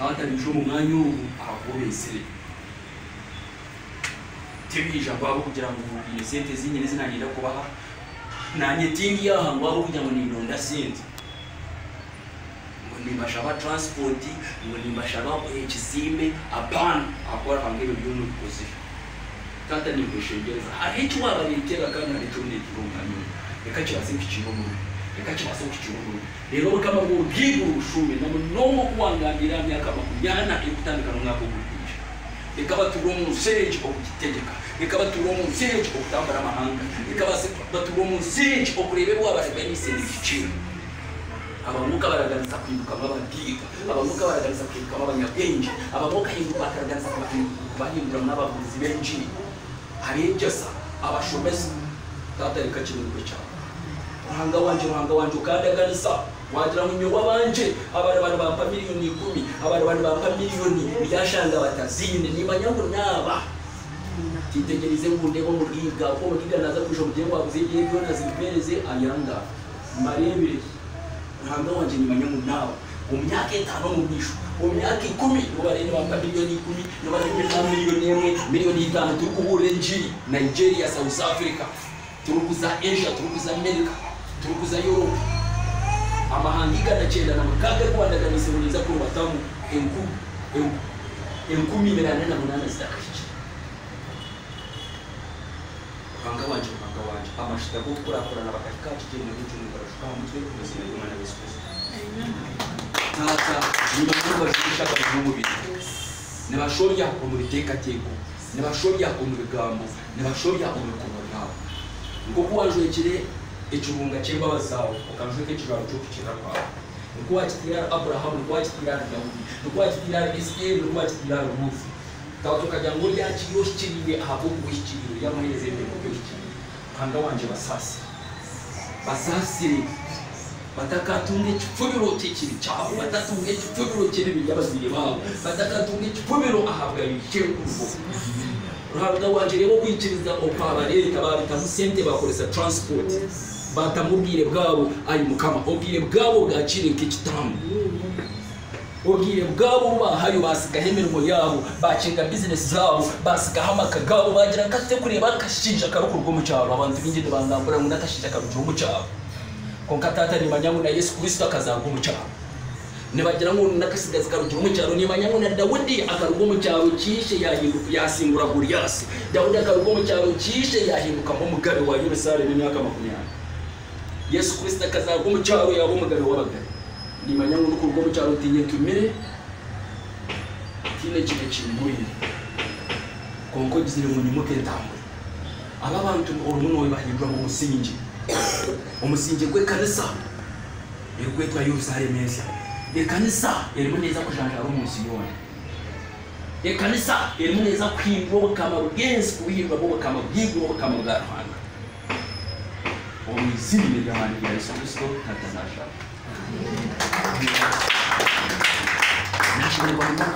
hata bijo mu mwanya ahakobesere tebija kwabo kugira ngo iyi sente zinyine zinanira kubaha nanye tingi yahango abo kugira ngo nindonda sente ngo nimbashaba transport ngo nimbashaba ekisimbe apana akora hangebe by'umuntu kukoze tata ni kwishengeza ahecho wabaritera kana nitonde kirunganye reka cyase kikibomo reka cyase kikibomo rero kama ngo bwigu ushume na mnomo kuangamira myaka makunyana ikutandikana ngako gurisha reka baturomo sage okutegeka reka baturomo sage okutambara amahanga reka baturomo sage okurebe wabarebenise n'igiciro abamuka baraganza kwibuka babadiga abamuka baraganza kwibuka abanyabwenge abamuka hinduka baraganza bahindura n'abavuzi benji hari jasa abashomesa tata reka kintu cyawe ruhanga wanje ukandaganisa wagira mu nyoba banje abantu bampa miliyoni 10 abantu bampa miliyoni byashanga batazine nimanyango naba titegereze ngundebo mugiga ko mugiga naza kwisho mugengo wavuze igihe byo nazipereze ayanga marebire ruhanga wanje nimanyango naba umyaka 5 mu bisho umyaka 10 ubarene bampa miliyoni 10 n'abarene na miliyoni 1 miliyoni 5 turi kubure njiri Nigeria South Africa turukuza Asia turukuza America turukuza Europe amahangika na chenda na makaga Rwanda ganiseburiza ko batamu enkumi mirana na munana zidakashije hanga wanje amashita ko kurakora na bakakaje je mu gihe barashuka mu twe kubizina y'Imana Yesu Kristo tata ni bamwe bashaka kumubiri ne bashobya ko mu biteka teko ne bashobya ko mu bigambo ne bashobya ko mu kubona ngo kuwajwe kire icubunga cyemba bazawo ukamuje ke kiraro cyo kukira kwa ngo wakitira Abraham ngo wakitira Daudi ngo wakitira Israel ngo wakitira Rusi tawo tukajya ngo yakiriyo kiriwe ahabo kuhikiriyo yamaheze mbere mu kukiriyo hanga wanje basasi batakatunge kifubiro tekiri cyabo batatunge kifubiro kiri byabazire babo batakatunge kifubiro ahabwa yike kuvo ruhanga wanje rero kwikiriza okwaba leta babita musente bakoresa transport batamubwire bwabo ayi mukama obwire bwabo bwacire nk'ikitamu obwire bwabo bahayo basiga hemermo yabo bacinga business zabo basiga hamaka gabo bagira kate kureba kashinja karuko mu cyaro abantu binginde bangambura ngo nakashinja karuko mu cyaro konkatata ni manyangu na Yesu Kristo akazanga mu cyaro ne bagira ngo nakasigaza karuko mu cyaro ni manyangu na Dawudi akaruko mu cyaro kishe yahinduka yasimbura Goliath Dawudi akaruko mu cyaro kishe yahinduka mu mugabe wa Yerusalemu imyaka 20 Yesu Kristo akazaga mu cyaro yabo mugabe w'abagari ni manyangu no kurwo mu cyaro tinye tumire kine kike kimburi konko gizire mu nyimuke tambo aba bantu urumuntu bahindura mu musingi gwe kanisa yegwe twa Yerusalemu mesa kanisa erimo neza kujanjara umunsi yone kanisa erimo neza kwimbo kama bugenzi kuhirwa bo kama bwigwo kama bwarahanga omizini y'amani ya Yesu Kristo tatanasha